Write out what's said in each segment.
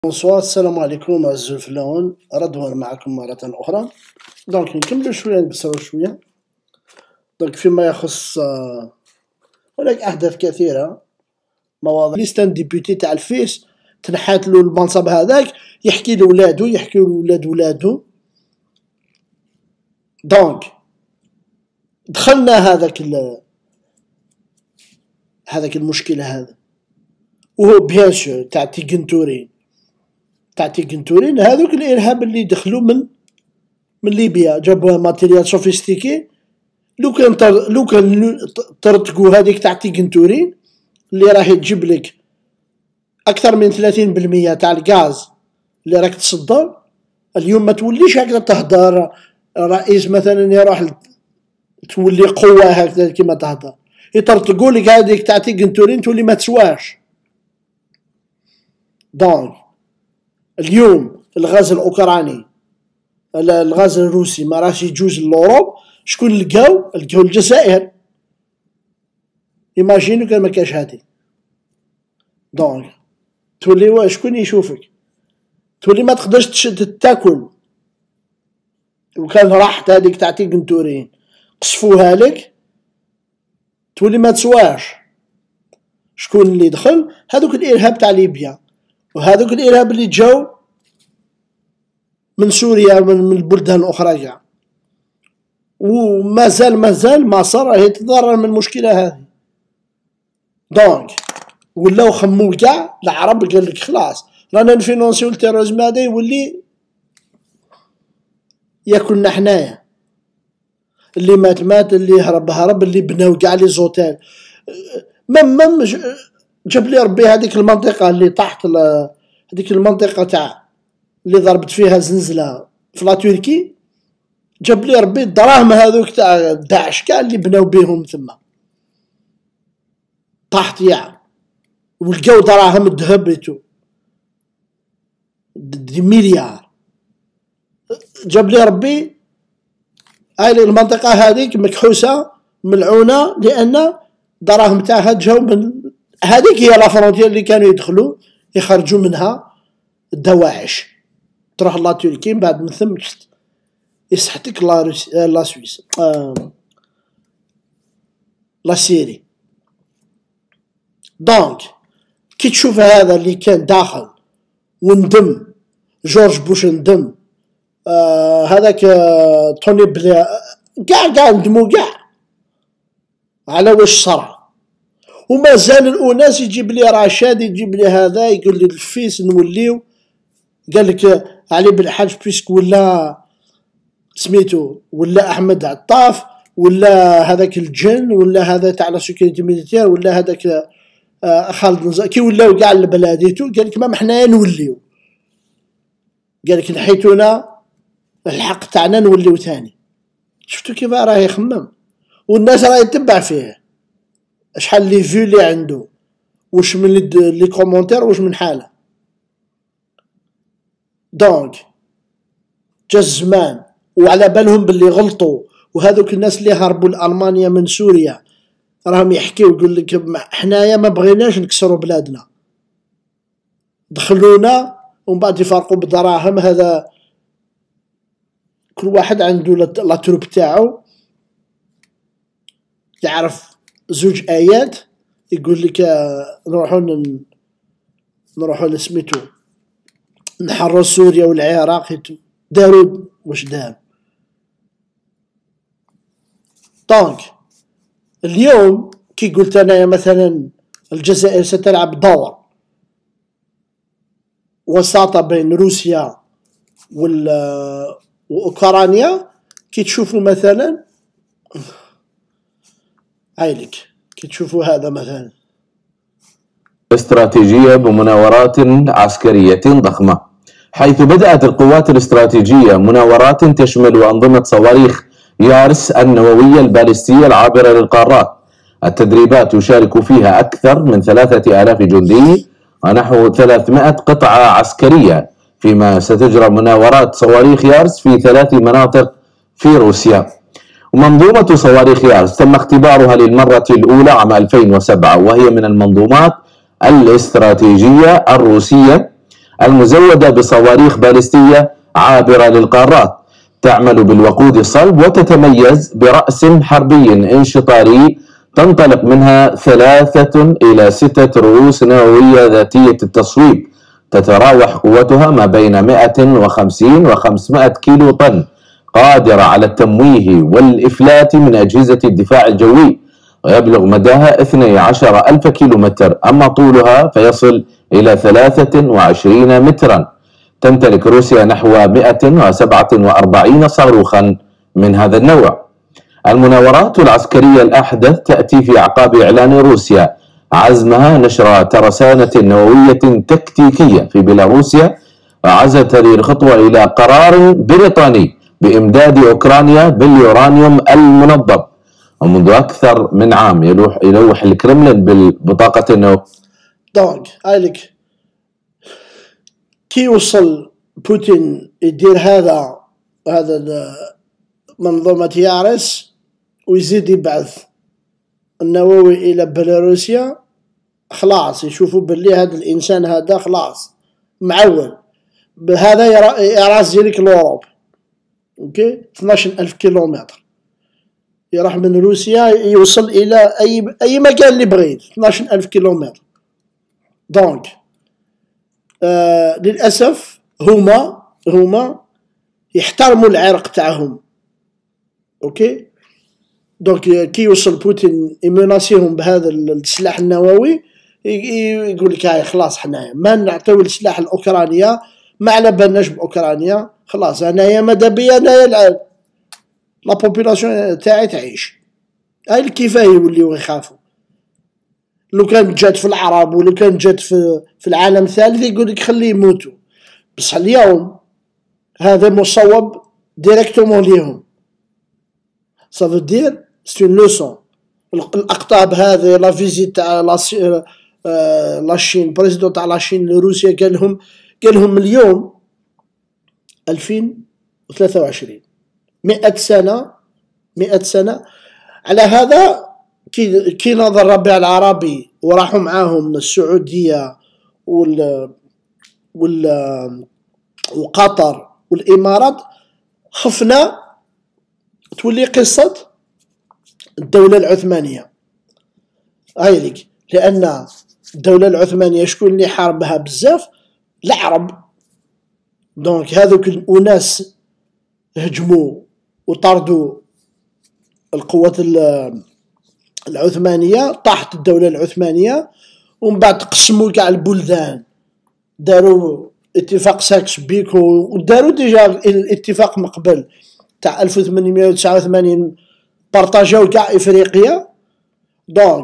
بونسوار، السلام عليكم أعزائي الفلاحون، رضوان معكم مرة أخرى. دونك نكملو شوية، نقصرو شوية. دونك فيما يخص هناك أحداث كثيرة، مواضيع. ليستان ديبوتي تاع الفيس تنحاتلو المنصب هذاك، يحكي لولادو، يحكي لولاد ولادو. دونك دخلنا هذاك المشكلة هذا، وهو بيان سور تاع تيغنتورين هذوك الارهاب اللي دخلوا من ليبيا، جابوا ماتيريال سوفيستيكي. لو كان ترتقوا هذيك تاع تيغنتورين اللي راهي تجيب لك اكثر من 30% تاع الغاز اللي راك تصدر اليوم، ما توليش هكذا تهدر رئيس مثلا يروح تولي قوه هكذا كيما تهدر، يطرطقوا لك هذيك تاع تيغنتورين تولي ما تسواش. دونك اليوم الغاز الاوكراني، الغاز الروسي ما راهش يجوز لوروب. شكون لقاو الجزائر. ايماجينو كان ما كاش هادي، دونك تولي شكون يشوفك، تولي ما تقدرش تاكل. وكان راحت هذيك تاع تيغنتورين قصفوها لك تولي ما تسواش. شكون اللي دخل؟ هذوك الارهاب تاع ليبيا، وهذوك الارهاب اللي جاو من سوريا من البلدان الاخرى كاع، ومازال مصر راهي تتضرر من المشكله هذه. دونك ولاو خمو كاع العرب، قال لك خلاص رانا نفينونسيو التيروريزم هذا، يولي ياكلنا حنايا. اللي مات، اللي هرب، اللي بناو كاع لي زوتيل. مم جاب لي ربي هذيك المنطقه اللي تحت هذيك المنطقه تاع اللي ضربت فيها زلزله في لا تركي، جاب لي ربي الدراهم هذوك تاع داعش كاع اللي بناو بيهم ثما تحت ولقاو دراهم الذهب ايتو دي مليار. جاب لي ربي هاي المنطقه هذيك مكحوسه ملعونه، لان دراهم تاعها جاو من هذيك هي لا فرونتيير اللي كانوا يدخلوا يخرجوا منها الدواعش، تروح لا تركي، من بعد من ثم يسحتك لا سويس، لا سيري. دونك كي تشوف هذا اللي كان داخل وندم، جورج بوش ندم، هذاك توني بلير كاع ندموا كاع على واش صرا. ومازال الأناس يجيب لي رشاد، يجيب لي هذا، يقول لي الفيس نوليو. قال لك علي بن الحاج بيسك ولا سميتو، ولا احمد عطاف، ولا هذاك الجن، ولا هذا تاع لا سيكوريتي ميليتير، ولا هذاك خالد نزار، كي ولاو كاع البلاديتو. قال لك ما حنايا نوليو، قال لك نحيتونا الحق تاعنا نوليو ثاني. شفتو كيف راه يخمم، والناس راه يتبع فيه شحال لي فيو اللي عنده، واش من لي كومونتير، واش من حاله. دونك جا الزمان وعلى بالهم باللي غلطوا، وهذوك الناس اللي هربوا لألمانيا من سوريا راهم يحكيو، يقول لك حنايا ما بغيناش نكسروا بلادنا، دخلونا ومن بعد يفرقوا بدراهم. هذا كل واحد عنده لا تروب تاعو، يعرف زوج آيات، يقول لك نروحوا لسميتو نحرر سوريا والعراق، داروا واش دار. دونك اليوم كي قلت انا مثلا الجزائر ستلعب دور وساطة بين روسيا وأوكرانيا، كي تشوفوا مثلا عيلك، كي تشوفوا هذا مثلا استراتيجية بمناورات عسكرية ضخمة، حيث بدأت القوات الاستراتيجية مناورات تشمل أنظمة صواريخ يارس النووية البالستية العابرة للقارات. التدريبات يشارك فيها أكثر من 3000 جندي ونحو 300 قطعة عسكرية، فيما ستجرى مناورات صواريخ يارس في 3 مناطق في روسيا. ومنظومة صواريخ يارس تم اختبارها للمرة الأولى عام 2007، وهي من المنظومات الاستراتيجية الروسية المزودة بصواريخ باليستية عابرة للقارات، تعمل بالوقود الصلب وتتميز برأس حربي انشطاري تنطلق منها 3 إلى 6 رؤوس نووية ذاتية التصويب، تتراوح قوتها ما بين 150 و 500 كيلو طن، قادرة على التمويه والإفلات من أجهزة الدفاع الجوي، ويبلغ مداها 12,000 كيلومتر، أما طولها فيصل إلى 23 مترا. تمتلك روسيا نحو 147 صاروخا من هذا النوع. المناورات العسكرية الأحدث تأتي في أعقاب إعلان روسيا عزمها نشر ترسانة نووية تكتيكية في بيلاروسيا، وعزت هذه الخطوة إلى قرار بريطاني بإمداد أوكرانيا باليورانيوم المنظم. ومنذ أكثر من عام يلوح الكرملين بالبطاقة النووية. دونك هايلك كي وصل بوتين يدير هذا منظومة يارس ويزيد يبعث النووي إلى بيلاروسيا، خلاص يشوفوا باللي هذا الإنسان هذا خلاص معول بهذا يراس ديالك لوروب. اوكي 12,000 كيلومتر يروح من روسيا يوصل إلى أي مكان اللي بغيت 12,000 كيلومتر. دونك للأسف هما يحترموا العرق تاعهم. اوكي دونك كي يوصل بوتين يمناسيهم بهذا السلاح النووي، يقول لك هاي خلاص حنايا ما نعطيو السلاح الأوكرانيا، ما على بالناش بأوكرانيا، خلاص انايا ماذا بيا انايا لا بوبولاسيون تاعي تعيش. هاي الكفاية يوليو يخافوا. لو كانت جات في العرب ولو كانت جات في العالم الثالث يقول لك خليه يموتوا، بصح اليوم هذا مصوب ديريكتومون ليهم. صافو دير سي اون لوسون. الاقطاب هذه لا فيزيت تاع لاشين، بريزيدون تاع لاشين لروسيا قال لهم اليوم 2023 100 سنة على هذا. كي نظر الربيع العربي وراحوا معاهم السعودية وقطر والإمارات، خفنا تولي قصة الدولة العثمانية. هاي ليك، لأن الدولة العثمانية شكون اللي حاربها بزاف؟ العرب. دونك هذوك الأناس هجموا وطردوا القوات العثمانية، طاحت الدولة العثمانية، ومن بعد قسموا كاع البلدان، داروا اتفاق ساكس بيكو، وداروا ديجا الاتفاق من قبل تاع 1889 بارطاجاو كاع افريقيا. دونك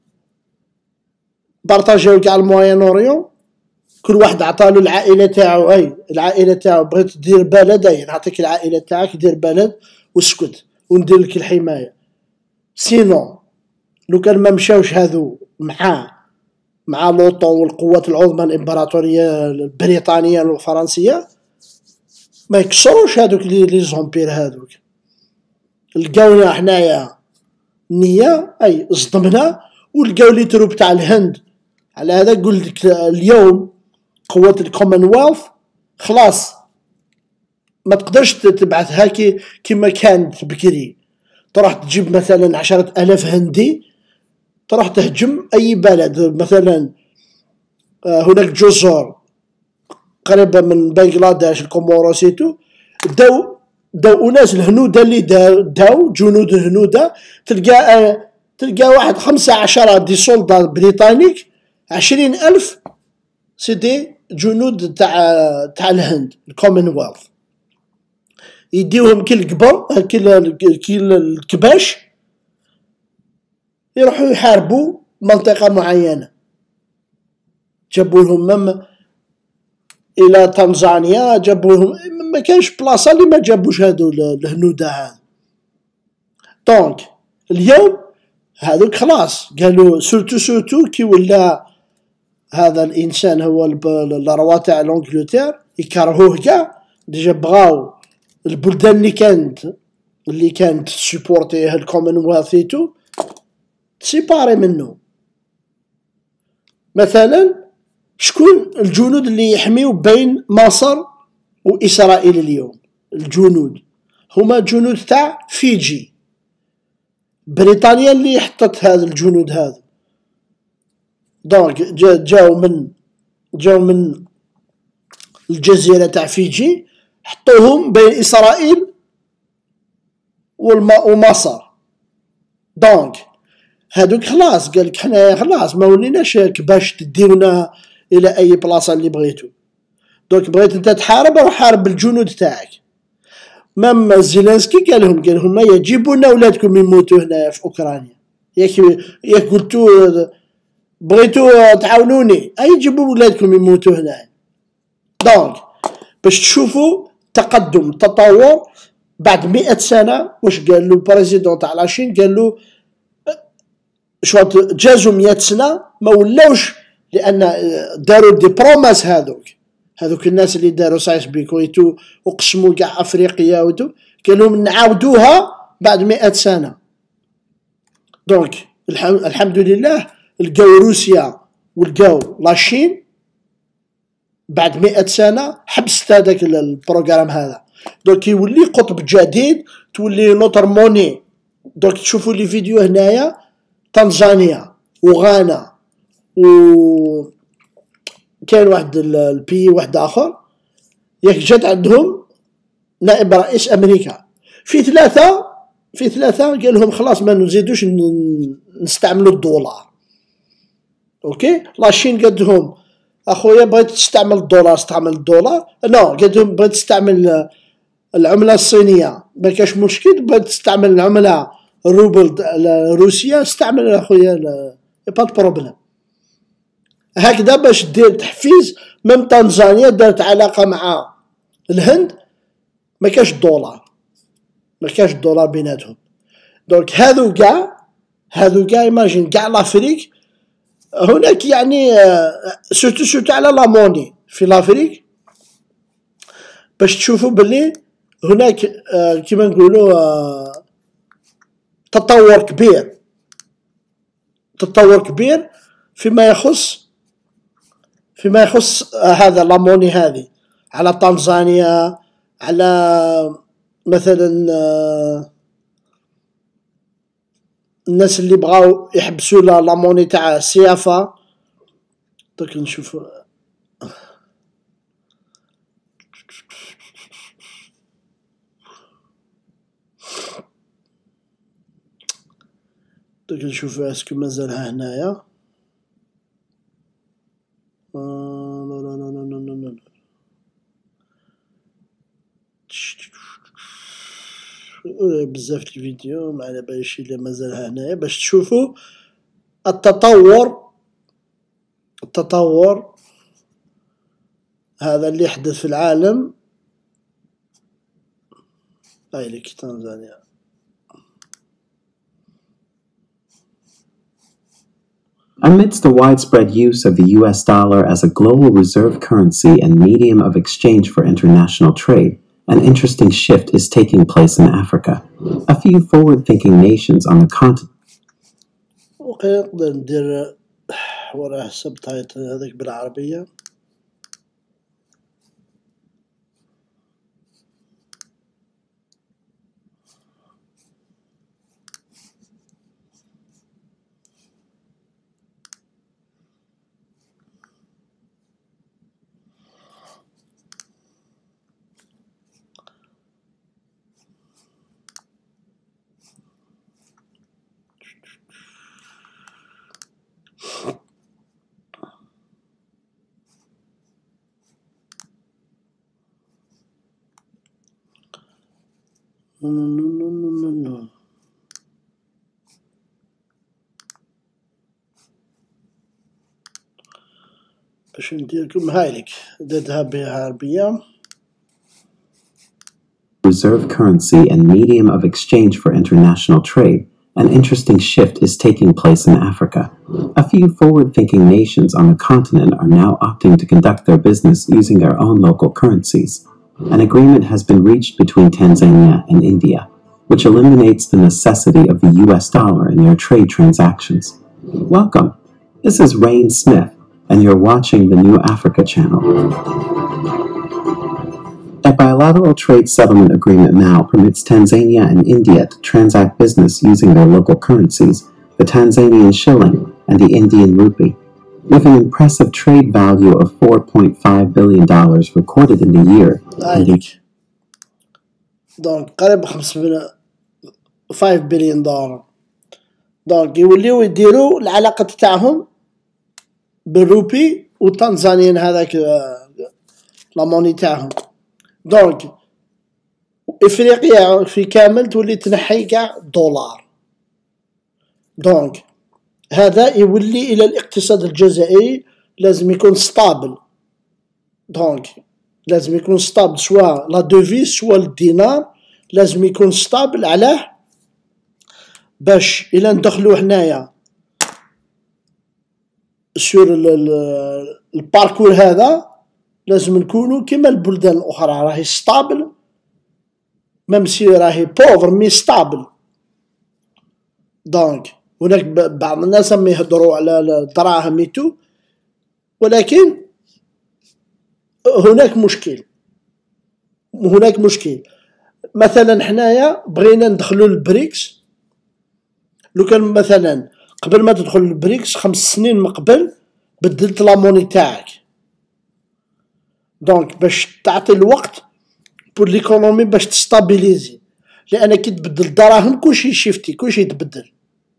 بارطاجاو كاع الموين اوريون، كل واحد عطالو العائله تاعو. اي العائله تاعو بغيت دير بلد، اي نعطيك العائله تاعك دير بلد واسكت وندير لك الحمايه. سينو لو كان ما مشاوش هذو مع لوطو والقوات العظمى الامبراطوريه البريطانيه والفرنسيه، ما يكسروش هذوك لي زومبير هذوك. لقاونا حنايا نية، اي صدمنا، ولقاو لي تروب تاع الهند. على هذا قلت لك اليوم قوات الكومنولث خلاص ما تقدرش تبعثها كما كانت بكري. تروح تجيب مثلا 10,000 هندي تروح تهجم اي بلد. مثلا هناك جزر قريبة من بنغلاديش الكوموروسيتو، داو ناس الهنودة اللي داو جنود الهنودة، تلقى واحد 15 دي سولدا بريطانيك، 20,000 سيدي جنود تاع الهند الكومنولث، يديوهم كل قبر كل الكباش يروحوا يحاربوا منطقة معينة. جابوا لهم الى تنزانيا، جابوا لهم، ما كانش بلاصه اللي ما جابوش هادو الهنوده هذا. دونك اليوم هذوك خلاص قالوا سورتو كي ولا هذا الانسان هو الروا تاع لونجلتير يكرهوه كاع. ديجا بغاو البلدان اللي كانت سيبورتيه الكومنولث تسيباري منه. مثلا شكون الجنود اللي يحميو بين مصر وإسرائيل اليوم؟ الجنود هما جنود تاع فيجي. بريطانيا اللي حطت هذا الجنود هذا. دونك جاو من الجزيرة تاع فيجي، حطوهم بين إسرائيل ومصر. دونك هادوك خلاص قالك حنايا خلاص ما وليناش باش تديونا الى اي بلاصه اللي بغيتو. دونك بغيت انت تحارب، روح حارب بالجنود تاعك. مام زيلينسكي قال لهم ما يجيبوا لنا ولادكم يموتوا هنا في اوكرانيا، ياك قلتو بغيتو تعاونوني، اي جيبوا ولادكم يموتوا هنا. دونك باش تشوفوا تقدم تطور بعد 100 سنه. واش قال له البريزيدون تاع لاشين؟ قال له شو جازوا 100 سنه ما ولاوش، لان داروا دي بروماس. هذوك الناس اللي داروا سايس بيكويتو وقسموا كاع افريقيا ودو، قال لهم نعاودوها بعد 100 سنه. دونك الحمد لله لقاو روسيا ولقاو لاشين بعد 100 سنه حبست هذاك البروغرام هذا. دونك يولي قطب جديد، تولي نوتر موني. دونك تشوفوا لي فيديو هنايا تنزانيا وغانا كان واحد البي واحد اخر، ياك جات عندهم نائب رئيس امريكا في ثلاثه قال لهم خلاص ما نزيدوش نستعملوا الدولار. اوكي، لاشين قالت لهم اخويا بغيت تستعمل الدولار استعمل الدولار. نو، قالت لهم بغيت تستعمل العمله الصينيه ما كاش مشكل، بغيت تستعمل العمله الروبل روسيا استعمل اخويا با بروبليم. هكذا باش دير تحفيز. ميم تنزانيا دارت علاقه مع الهند، ما كاش الدولار بيناتهم. دونك هذو كاع ايماجين كاع لافريك هناك، يعني سورتو على لاموني في لافريك، باش تشوفوا باللي هناك كيما نقولوا تطور كبير فيما يخص هذا لاموني هذه، على تنزانيا، على مثلا الناس اللي بغاو يحبسوا لاموني تاع السيافه. دوك نشوف اسكو مازالها هنايا. لا بزاف الفيديو ما على باليش الا مازالها هنايا باش تشوفوا التطور هذا اللي يحدث في العالم. هاي لك تنزانيا. Amidst the widespread use of the US dollar as a global reserve currency and medium of exchange for international trade, an interesting shift is taking place in Africa. A few forward-thinking nations on the continent. نقدر ندير وراه سبتايتل هذاك بالعربية. No. باش نديركم هايلك درتها بالعربية. Reserve currency and medium of exchange for international trade. An interesting shift is taking place in Africa. A few forward-thinking nations on the continent are now opting to conduct their business using their own local currencies. An agreement has been reached between Tanzania and India, which eliminates the necessity of the US dollar in their trade transactions. Welcome. This is Rain Smith, and you're watching the New Africa channel. A bilateral trade settlement agreement now permits Tanzania and India to transact business using their local currencies, the Tanzanian shilling and the Indian rupee, with an impressive trade value of $4.5 billion recorded in the year. دونك قريب 5 بليون دولار. دونك يوليو يديروا العلاقة تاعهم بالروبي والتنزانيين هذاك لاموني تاعهم. دونك افريقيا في كامل تولي تنحي كاع دولار. دونك هذا يولي الى الاقتصاد الجزائري لازم يكون ستابل. دونك لازم يكون ستابل سواء لا دوفيز سواء الدينار لازم يكون ستابل. علاه؟ باش الى ندخلو حنايا سور الباركور هذا لازم نكونو كيما البلدان الاخرى راهي ستابل، ميم سي راهي بوفر مي ستابل. دونك هناك بعض الناس ما يهضروا على الدراهم ميتو، ولكن هناك مشكل. مثلا حنايا بغينا ندخلو البريكس، لو كان مثلا قبل ما تدخل البريكس 5 سنين من قبل بدلت لاموني تاعك. دونك باش تعطي الوقت بور ليكونومي باش تستابيليزي، لان كي تبدل الدراهم كلشي شيفتي كلشي يتبدل.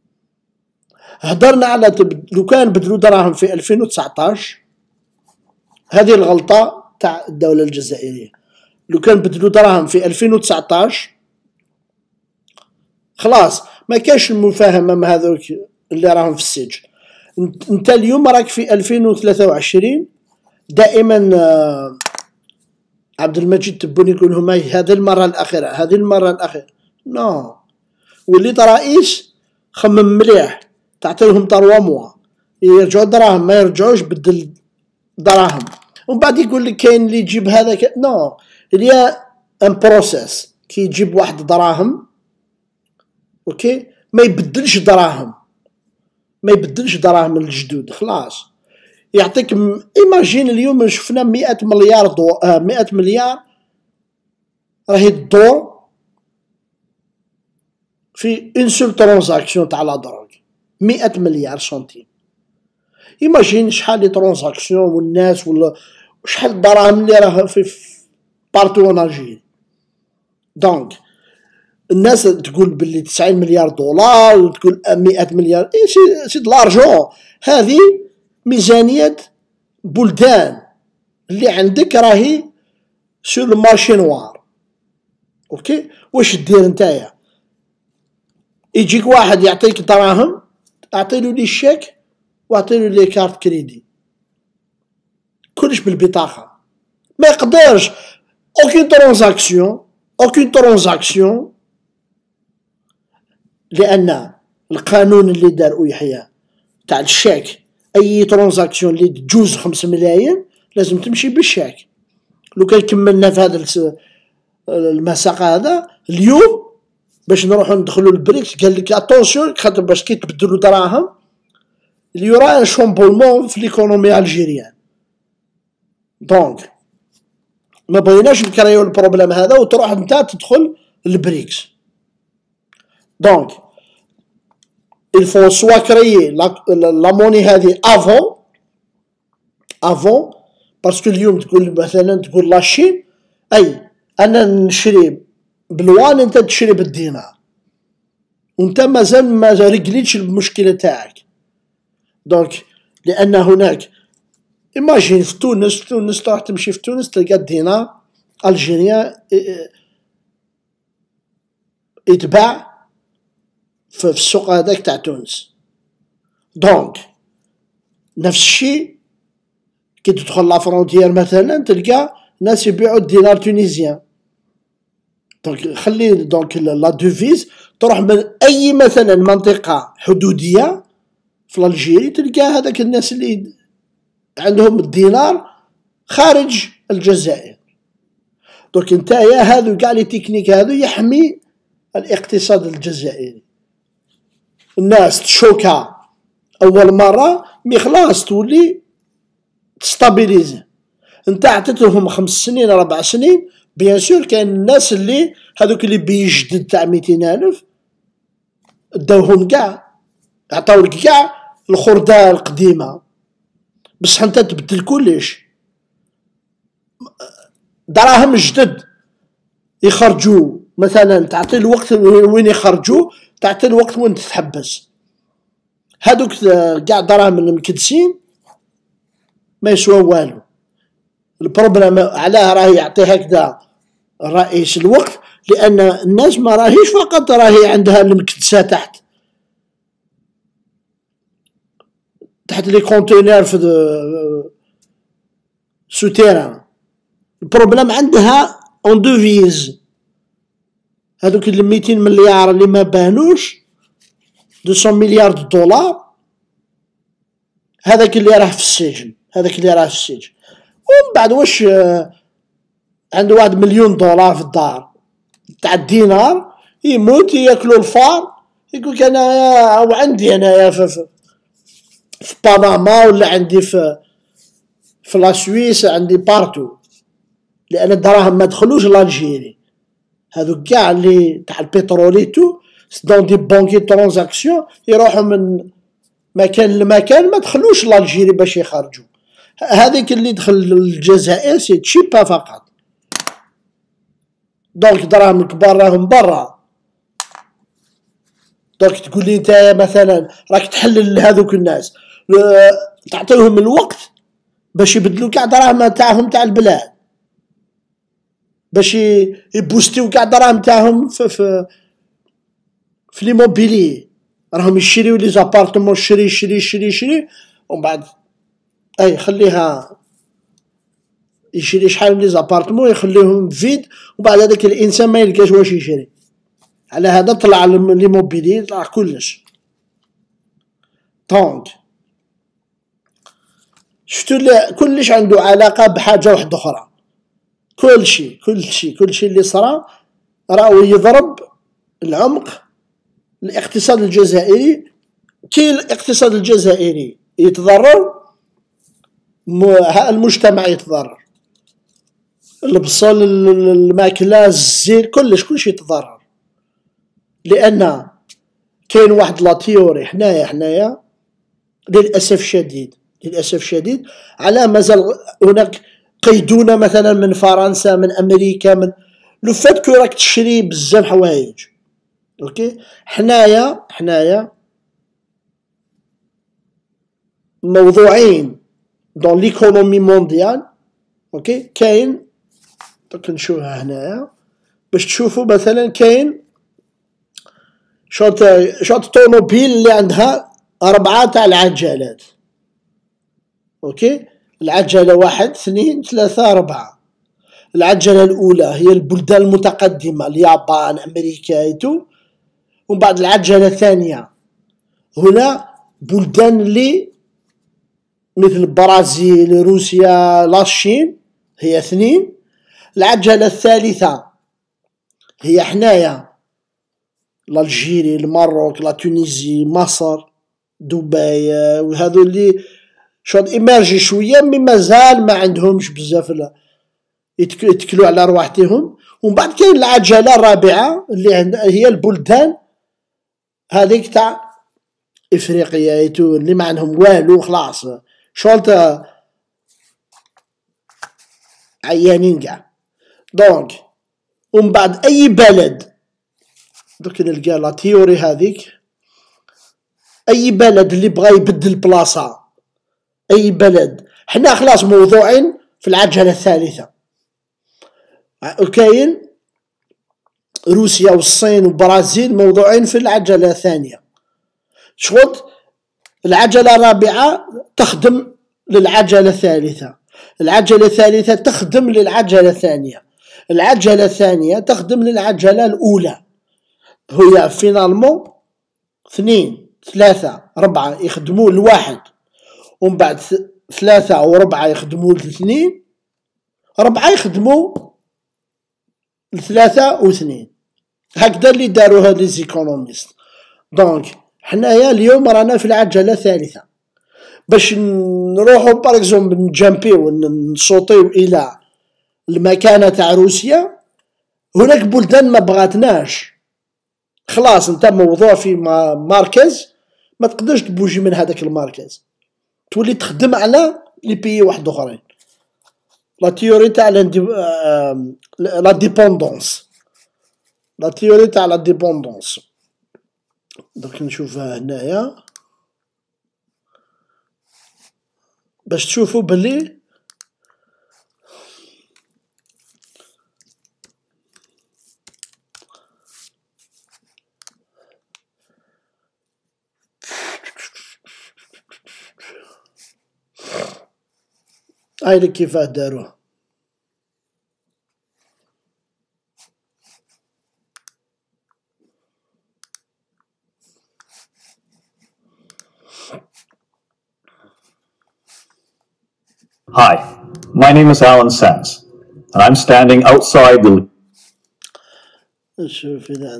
هضرنا على لو كان بدلوا دراهم في 2019 هذه الغلطة تاع الدولة الجزائرية. لو كان بدلوا دراهم في 2019 خلاص ما كاش المفاهمة مع هذوك اللي راهم في السجن. انت اليوم راك في 2023 دائما عبد المجيد تبوني يقول لهم هذه المرة الأخيرة نو وليت رئيس خمم مليح تعطي لهم 3 موا يرجعوا دراهم ما يرجعوش بدل دراهم ومن بعد يقول لك كاين اللي يجيب هذا نو اللي ان بروسيس كي يجيب واحد دراهم اوكي ما يبدلش دراهم الجدود خلاص يعطيك. ايماجين اليوم شفنا 100 مليار 100 مليار راهي تدور في اون سول ترانزاكسيون تاع لا دروغ 100 مليار سنتيم. ايماجين شحال لي ترانزاكسيون والناس ولا شحال الدراهم اللي راه في بارتو ان الجيري. دونك الناس تقول باللي 90 مليار دولار وتقول 100 مليار سي دو لارجون. هذه ميزانية بلدان اللي عندك راهي سور المارشي نوار. اوكي واش دير نتايا؟ يجيك واحد يعطيك دراهم اعطيلو لي الشيك واعطيلو لي كارت كريدي كلش بالبطاقة ما يقدرش اوكين ترانزاكسيون لان القانون اللي دار يحيى تاع الشيك اي ترانزاكسيون اللي تجوز 5 ملايين لازم تمشي بالشيك. لو كان كملنا في هذا المساق هذا اليوم باش نروحو ندخلو البريكس قال لك اتونسيون خاطر باش كي تبدلو دراهم اليورا ان شومبولمون في ليكونومي الجيريان. دونك ما بغيناش نكريو البروبليم هذا وتروح نتا تدخل البريكس. دونك il faut soit créer la monnaie هذه avant parce que اليوم تقول مثلا تقول لاشين اي انا نشري بالوان انت تشري بالدينار وانت مازال ما رجليتش المشكله تاعك. دونك لان هناك ايماجين في تونس تروح تمشي في تونس تلقى الدينار الجيريان يتباع في السوق هذاك تاع تونس. دونك نفس الشيء كي تدخل لا فرونتيير مثلا تلقى ناس يبيعوا الدينار تونيزيان. دونك خلي دونك لا دوفيز تروح من اي مثلا منطقه حدوديه في الجيري تلقى هذاك الناس اللي عندهم الدينار خارج الجزائر. دونك نتايا هذو كاع لي تكنيك هذو يحمي الاقتصاد الجزائري. الناس تشوكا اول مره مي خلاص تولي تستابيليزي. انت عطيتهم 5 سنين 4 سنين، بيان سور كاين الناس اللي هذوك اللي بيجدد تاع 200,000 داوهم كاع، عطاولك كاع الخردة القديمة، بصح انت تبدل كلش. دراهم جدد يخرجوا مثلا، تعطي الوقت وين يخرجوا، تعطي الوقت وين تتحبس. هادوك كاع دراهم المكدسين ما يسوى والو. البروبليم علاه راه يعطي هكذا الرئيس الوقت، لان الناس ما راهيش فقط راهي عندها المكدسه تحت لي كونتينر في سوتيران. البروبليم عندها اون دوفيز، هذوك ال 200 مليار اللي ما بانوش، 200 مليار دولار، هذاك اللي راه في السجن، هذاك اللي راه في السجن. ومن بعد واش عنده 1 مليون دولار في الدار تاع الدينار، يموت ياكلوا الفار، يقولك انا وعندي انايا في باناما، ولا عندي في لا سويس، عندي بارتو، لان الدراهم ما دخلوش لالجيري. هذوك كاع اللي تاع البتروليتو دون دي بونكي ترانزاكسيون يروحوا من مكان لمكان، ما دخلوش لالجيري باش يخرجوا. هذيك اللي دخل الجزائر سي تشيبا فقط. دونك دراهم الكبار راهم برا. دونك تقول لي انت مثلا راك تحلل هذوك الناس، تعطيهم الوقت باش يبدلوا كاع دراهم تاعهم تاع البلاد، باش يبوستيو كاع دراهم تاعهم في ليموبيلي، راهم يشريو لي زابارتمون، شري ومن بعد اي خليها يشري شحال من لي زابارتمون يخليهم فيد، وبعد هذاك الانسان ما يلقاش واش يشري. على هذا طلع ليموبيلي، طلع كلش. دونك شفتوا كلش عنده علاقه بحاجه واحده اخرى. كل شيء اللي صرا راهو يضرب العمق الاقتصاد الجزائري. كي الاقتصاد الجزائري يتضرر، المجتمع يتضرر، البصل، الماكله، الزيت، كلش يتضرر. لان كاين واحد لا تيوري حنايا للاسف شديد على مازال هناك قيدونا مثلا من فرنسا، من امريكا، من لو فات كو راك تشري بزاف حوايج. اوكي، حنايا موضوعين دون ليكونومي مونديال. اوكي، كاين دوك نشوفها هنايا باش تشوفوا مثلا كاين شوط طوموبيل اللي عندها 4 تاع العجلات. اوكي، العجلة 1 2 3 4. العجلة الأولى هي البلدان المتقدمة، اليابان، أمريكا ايتو. ومن بعد العجلة الثانية هنا بلدان اللي مثل البرازيل، روسيا، لاشين، هي 2. العجلة الثالثة هي حنايا، الجيري، الماروك، لا تونيزي، مصر، دبي، وهذو اللي شغل ايمرجي شويه، مي مازال ما عندهمش بزاف يتكلوا على رواحتهم. ومن بعد كاين العجله الرابعه اللي هي البلدان هذيك تاع افريقيا اللي ما عندهم والو، خلاص شغل عيانين كاع. دونك ومن بعد اي بلد، دوك نلقى لا تيوري هذيك، اي بلد اللي بغى يبدل بلاصه، اي بلد، حنا خلاص موضوعين في العجله الثالثه. وكاين روسيا والصين والبرازيل موضوعين في العجله الثانيه. شغل العجله الرابعه تخدم للعجله الثالثه، العجله الثالثه تخدم للعجله الثانيه، العجله الثانيه تخدم للعجله الاولى. هي فينالمون 2 3 4 يخدموا لواحد، ومن بعد 3 و4 يخدموا ل2، 4 يخدموا ل3 و2. هكذا اللي داروها لي زيكونوميست. دونك حنايا اليوم رانا في العجله الثالثه. باش نروحوا باركزومبل نجامبيو نصوتيو الى المكانه تاع روسيا، هناك بلدان ما بغاتناش. خلاص انت موضوع في مركز ما تقدرش تبوجي من هذاك المركز، تولي تخدم على لي بيي واحد اخرين. لا تيوري تاع لا ديبوندونس، لا تيوري تاع لا ديبوندونس. درك نشوفها هنايا باش تشوفوا بلي هاي كيفاه داروه. Hi, my name is Alan Sands, and I'm standing outside the... شوف إذا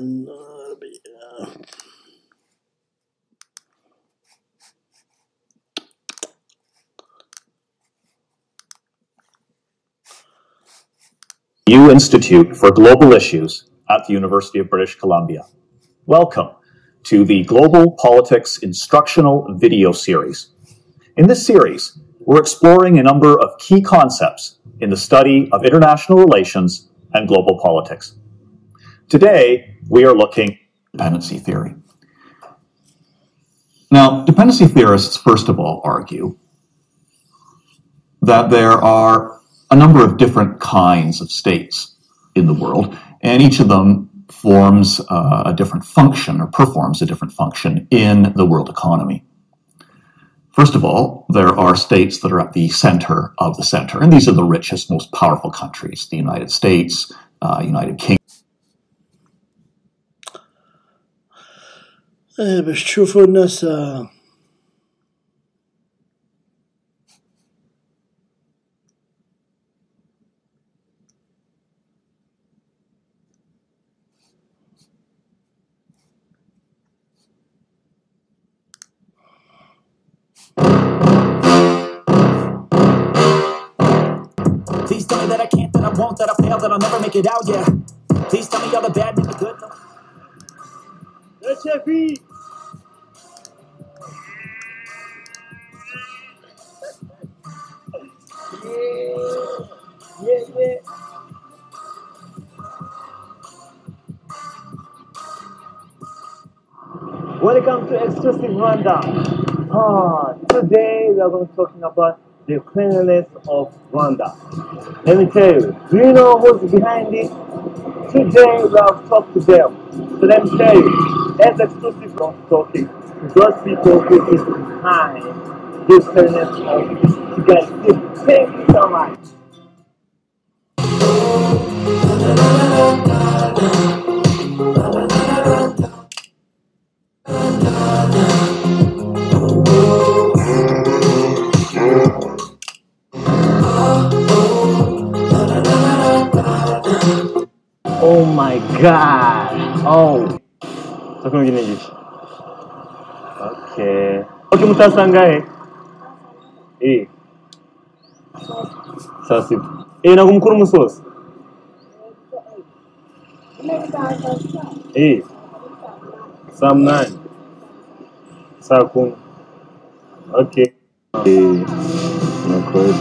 Institute for Global Issues at the University of British Columbia. Welcome to the Global Politics Instructional Video Series. In this series, we're exploring a number of key concepts in the study of international relations and global politics. Today, we are looking at dependency theory. Now, dependency theorists, first of all, argue that there are a number of different kinds of states in the world, and each of them forms a different function or performs a different function in the world economy. First of all, there are states that are at the center of the center, and these are the richest, most powerful countries: the United States, United Kingdom. باش تشوفوا الناس Please tell me that I can't, that I won't, that I fail, that I'll never make it out, yeah. Please tell me all the bad and the good. Welcome to Exclusive Rwanda. Today we are going to be talking about the cleanliness of Rwanda. Let me tell you, do you know who's behind it? Today we have talked to them. So let me tell you, as Exclusive Rwanda talking to those people who is behind this cleanliness of Kigali. Thank you so much. Oh my god. Oh. Sasa mwingine jishi. Okay. Okay, mtasangae. Sasa. Na kumkuru musosi. Sam 9. Saa 10. Okay. Okay.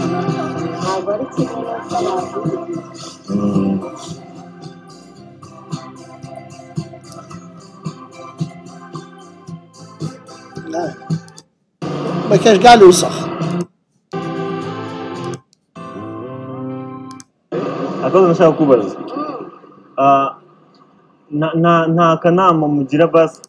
ما كانش كاع الوسخ. Akaza nashaka kubaza. Na kanama mugira basi